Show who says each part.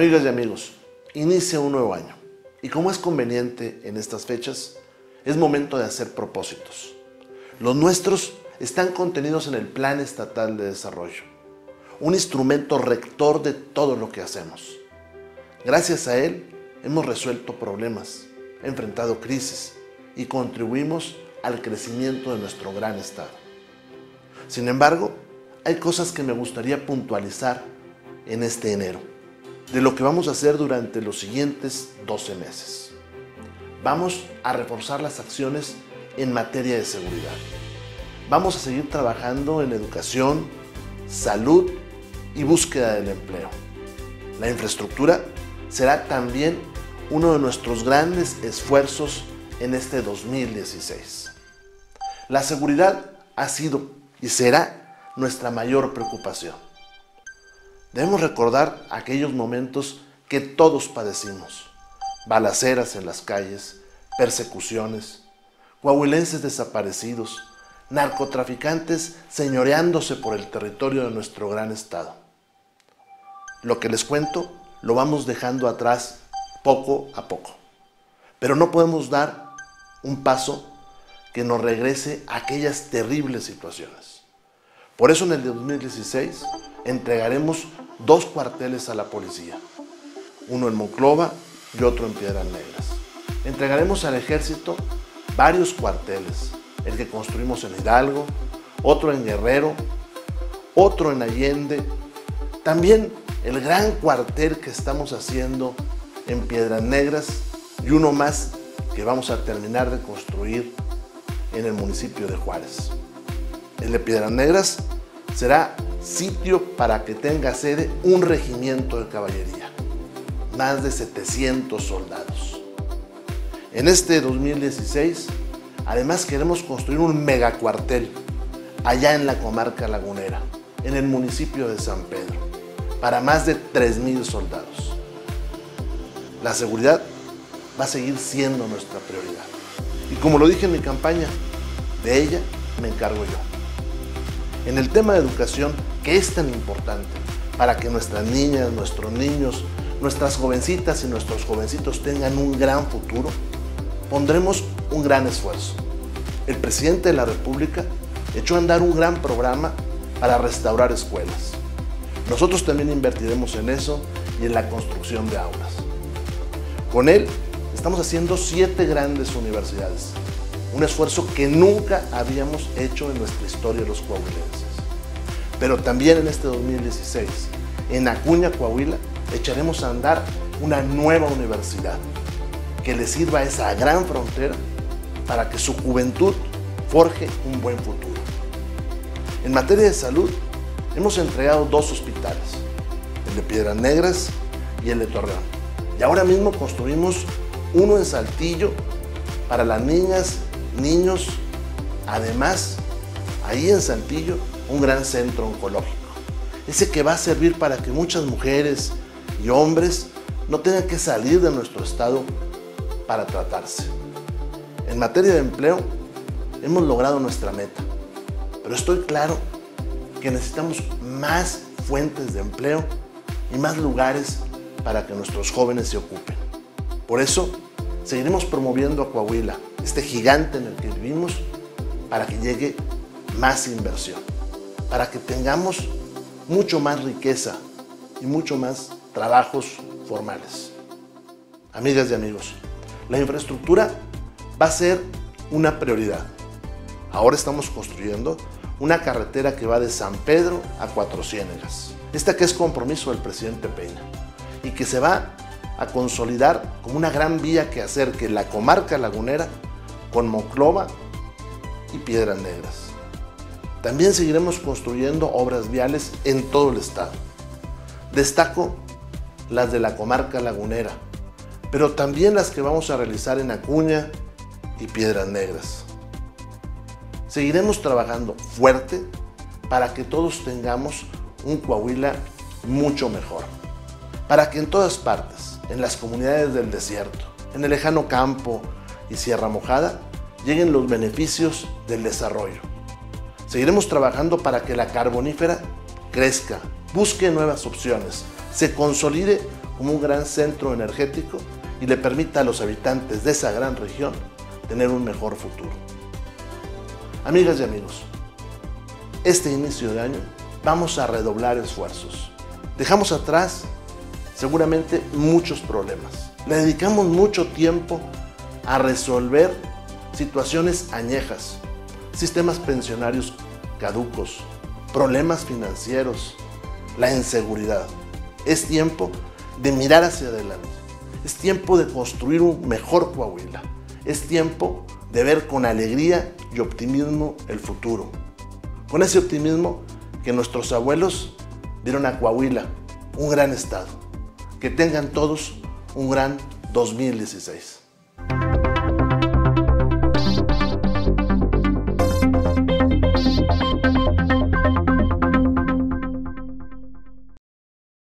Speaker 1: Amigas y amigos, inicia un nuevo año y como es conveniente en estas fechas, es momento de hacer propósitos. Los nuestros están contenidos en el Plan Estatal de Desarrollo, un instrumento rector de todo lo que hacemos. Gracias a él hemos resuelto problemas, enfrentado crisis y contribuimos al crecimiento de nuestro gran estado. Sin embargo, hay cosas que me gustaría puntualizar en este enero, de lo que vamos a hacer durante los siguientes 12 meses. Vamos a reforzar las acciones en materia de seguridad. Vamos a seguir trabajando en educación, salud y búsqueda del empleo. La infraestructura será también uno de nuestros grandes esfuerzos en este 2016. La seguridad ha sido y será nuestra mayor preocupación. Debemos recordar aquellos momentos que todos padecimos: balaceras en las calles, persecuciones, coahuilenses desaparecidos, narcotraficantes señoreándose por el territorio de nuestro gran estado. Lo que les cuento lo vamos dejando atrás poco a poco, pero no podemos dar un paso que nos regrese a aquellas terribles situaciones. Por eso en el 2016 entregaremos 2 cuarteles a la policía, uno en Monclova y otro en Piedras Negras. Entregaremos al ejército varios cuarteles, el que construimos en Hidalgo, otro en Guerrero, otro en Allende, también el gran cuartel que estamos haciendo en Piedras Negras y uno más que vamos a terminar de construir en el municipio de Juárez. El de Piedras Negras será sitio para que tenga sede un regimiento de caballería, más de 700 soldados. En este 2016, además queremos construir un megacuartel allá en la comarca lagunera, en el municipio de San Pedro, para más de 3,000 soldados. La seguridad va a seguir siendo nuestra prioridad. Y como lo dije en mi campaña, de ella me encargo yo. En el tema de educación, que es tan importante para que nuestras niñas, nuestros niños, nuestras jovencitas y nuestros jovencitos tengan un gran futuro, pondremos un gran esfuerzo. El presidente de la República echó a andar un gran programa para restaurar escuelas. Nosotros también invertiremos en eso y en la construcción de aulas. Con él estamos haciendo 7 grandes universidades, un esfuerzo que nunca habíamos hecho en nuestra historia los coahuilenses. Pero también en este 2016, en Acuña, Coahuila, echaremos a andar una nueva universidad que le sirva a esa gran frontera para que su juventud forje un buen futuro. En materia de salud, hemos entregado 2 hospitales, el de Piedras Negras y el de Torreón. Y ahora mismo construimos uno en Saltillo para las niñas, niños. Además, ahí en Saltillo, un gran centro oncológico, ese que va a servir para que muchas mujeres y hombres no tengan que salir de nuestro estado para tratarse. En materia de empleo, hemos logrado nuestra meta, pero estoy claro que necesitamos más fuentes de empleo y más lugares para que nuestros jóvenes se ocupen. Por eso, seguiremos promoviendo a Coahuila, este gigante en el que vivimos, para que llegue más inversión, para que tengamos mucho más riqueza y mucho más trabajos formales. Amigas y amigos, la infraestructura va a ser una prioridad. Ahora estamos construyendo una carretera que va de San Pedro a Cuatro Ciénegas. Esta que es compromiso del presidente Peña y que se va a consolidar como una gran vía que acerque la comarca lagunera con Monclova y Piedras Negras. También seguiremos construyendo obras viales en todo el estado. Destaco las de la comarca lagunera, pero también las que vamos a realizar en Acuña y Piedras Negras. Seguiremos trabajando fuerte para que todos tengamos un Coahuila mucho mejor, para que en todas partes, en las comunidades del desierto, en el lejano campo y Sierra Mojada, lleguen los beneficios del desarrollo. Seguiremos trabajando para que la carbonífera crezca, busque nuevas opciones, se consolide como un gran centro energético y le permita a los habitantes de esa gran región tener un mejor futuro. Amigas y amigos, este inicio de año vamos a redoblar esfuerzos. Dejamos atrás seguramente muchos problemas. Le dedicamos mucho tiempo a resolver situaciones añejas, sistemas pensionarios caducos, problemas financieros, la inseguridad. Es tiempo de mirar hacia adelante. Es tiempo de construir un mejor Coahuila. Es tiempo de ver con alegría y optimismo el futuro. Con ese optimismo que nuestros abuelos dieron a Coahuila, un gran estado. Que tengan todos un gran 2016.